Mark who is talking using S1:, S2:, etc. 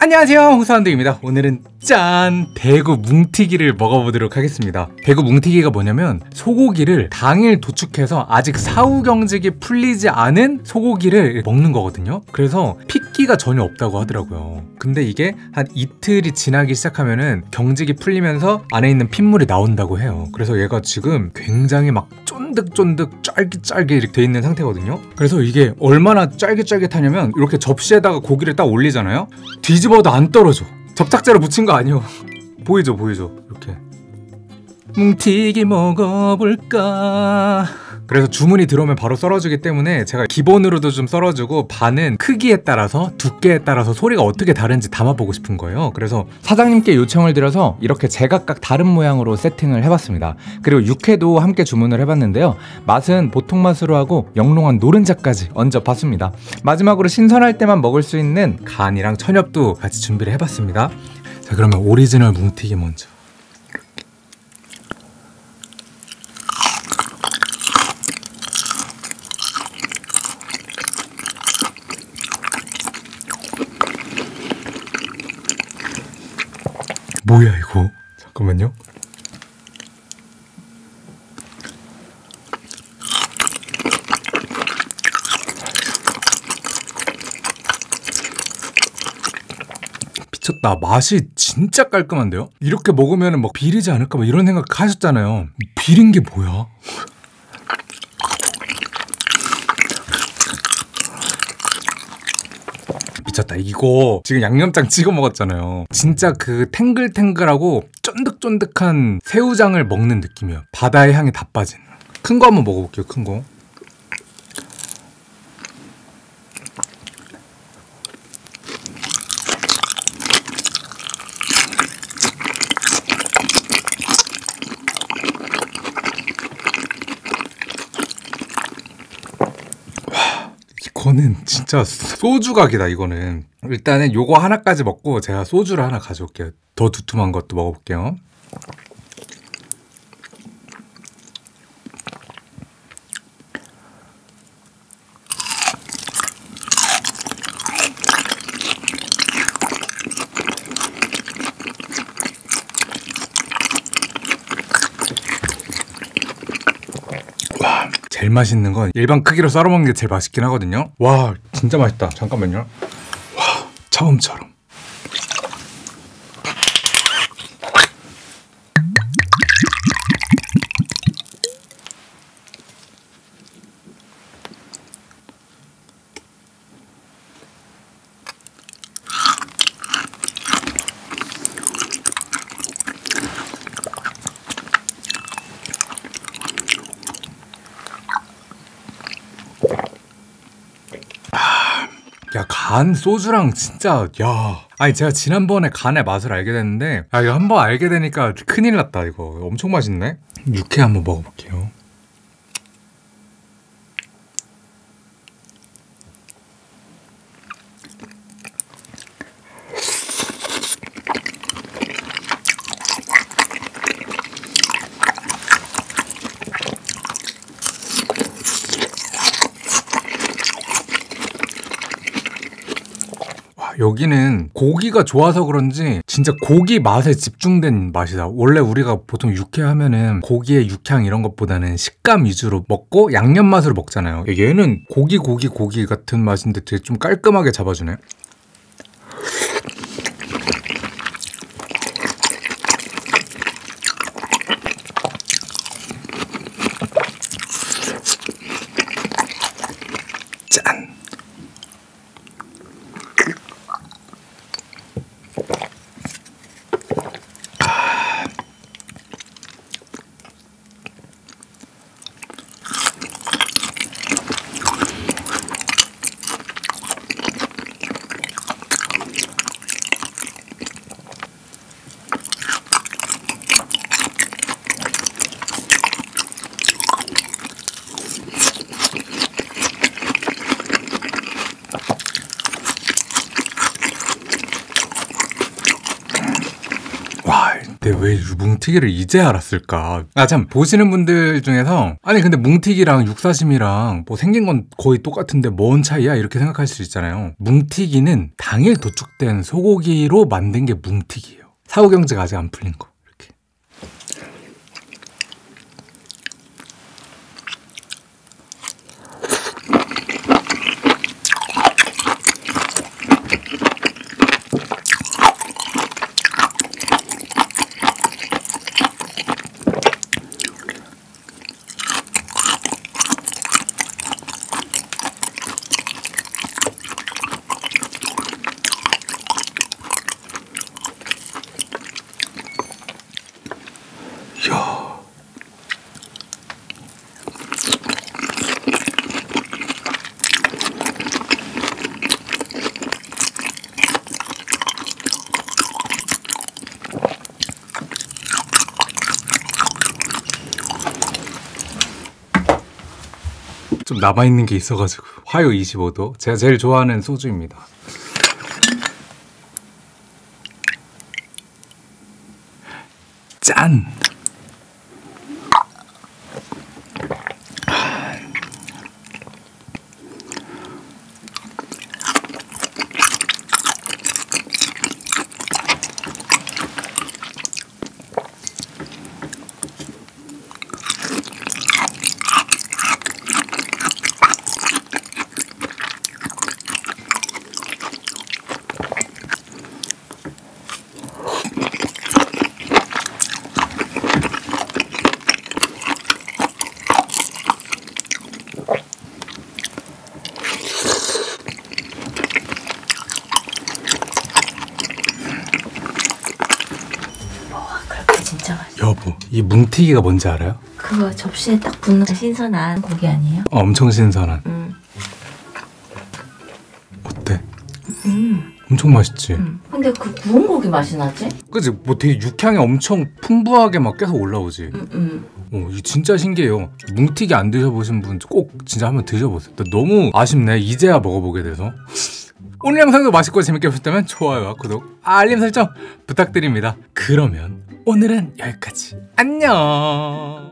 S1: 안녕하세요, 홍사운드입니다. 오늘은 짠! 대구 뭉티기를 먹어보도록 하겠습니다. 대구 뭉티기가 뭐냐면 소고기를 당일 도축해서 아직 사후 경직이 풀리지 않은 소고기를 먹는 거거든요. 그래서 핏기가 전혀 없다고 하더라고요. 근데 이게 한 이틀이 지나기 시작하면은 경직이 풀리면서 안에 있는 핏물이 나온다고 해요. 그래서 얘가 지금 굉장히 막 쫀득쫀득 쫄깃쫄깃 이렇게 돼 있는 상태거든요. 그래서 이게 얼마나 쫄깃쫄깃하냐면 이렇게 접시에다가 고기를 딱 올리잖아요. 뒤집어도 안 떨어져. 접착제로 묻힌 거 아니에요. 보이죠 보이죠 이렇게. 뭉티기 먹어볼까. 그래서 주문이 들어오면 바로 썰어주기 때문에 제가 기본으로도 좀 썰어주고 반은 크기에 따라서 두께에 따라서 소리가 어떻게 다른지 담아보고 싶은 거예요. 그래서 사장님께 요청을 드려서 이렇게 제각각 다른 모양으로 세팅을 해봤습니다. 그리고 육회도 함께 주문을 해봤는데요. 맛은 보통 맛으로 하고 영롱한 노른자까지 얹어봤습니다. 마지막으로 신선할 때만 먹을 수 있는 간이랑 천엽도 같이 준비를 해봤습니다. 자, 그러면 오리지널 뭉티기 먼저. 뭐야 이거? 잠깐만요. 미쳤다. 맛이 진짜 깔끔한데요? 이렇게 먹으면 막 비리지 않을까 막 이런 생각 하셨잖아요. 비린 게 뭐야? 미쳤다. 이거 지금 양념장 찍어 먹었잖아요. 진짜 그 탱글탱글하고 쫀득쫀득한 새우장을 먹는 느낌이에요. 바다의 향이 다 빠진. 큰 거 한번 먹어볼게요. 큰 거. 이거는 진짜 소주각이다. 이거는 일단은 요거 하나까지 먹고 제가 소주를 하나 가져올게요. 더 두툼한 것도 먹어볼게요. 와, 제일 맛있는 건 일반 크기로 썰어 먹는 게 제일 맛있긴 하거든요. 와, 진짜 맛있다. 잠깐만요. 와, 처음처럼. 야, 간 소주랑 진짜 야. 아니 제가 지난번에 간의 맛을 알게 됐는데 이거 한번 알게 되니까 큰일 났다. 이거 엄청 맛있네. 육회 한번 먹어볼게요. 여기는 고기가 좋아서 그런지 진짜 고기 맛에 집중된 맛이다. 원래 우리가 보통 육회 하면은 고기의 육향 이런 것보다는 식감 위주로 먹고 양념 맛으로 먹잖아요. 얘는 고기 같은 맛인데 되게 좀 깔끔하게 잡아주네. 짠! 내가 왜 뭉티기를 이제 알았을까? 아 참, 보시는 분들 중에서 아니 근데 뭉티기랑 육사심이랑 뭐 생긴 건 거의 똑같은데 뭔 차이야? 이렇게 생각할 수 있잖아요. 뭉티기는 당일 도축된 소고기로 만든 게 뭉티기예요. 사후경제가 아직 안 풀린 거. 이렇게. 이야. 좀 남아있는 게 있어가지고. 화요 25도. 제가 제일 좋아하는 소주입니다. 짠!
S2: 진짜 맛있어.
S1: 여보, 이 뭉티기가 뭔지 알아요?
S2: 그거 접시에 딱 붓는 신선한 고기 아니에요?
S1: 엄청 신선한. 어때? 엄청 맛있지?
S2: 근데 그 구운 고기 맛이 나지?
S1: 그치? 뭐 되게 육향이 엄청 풍부하게 막 계속 올라오지? 이게 진짜 신기해요. 뭉티기 안 드셔보신 분 꼭 진짜 한번 드셔보세요. 너무 아쉽네. 이제야 먹어보게 돼서. 오늘 영상도 맛있고 재밌게 보셨다면 좋아요와 구독, 알림 설정 부탁드립니다. 그러면 오늘은 여기까지. 안녕.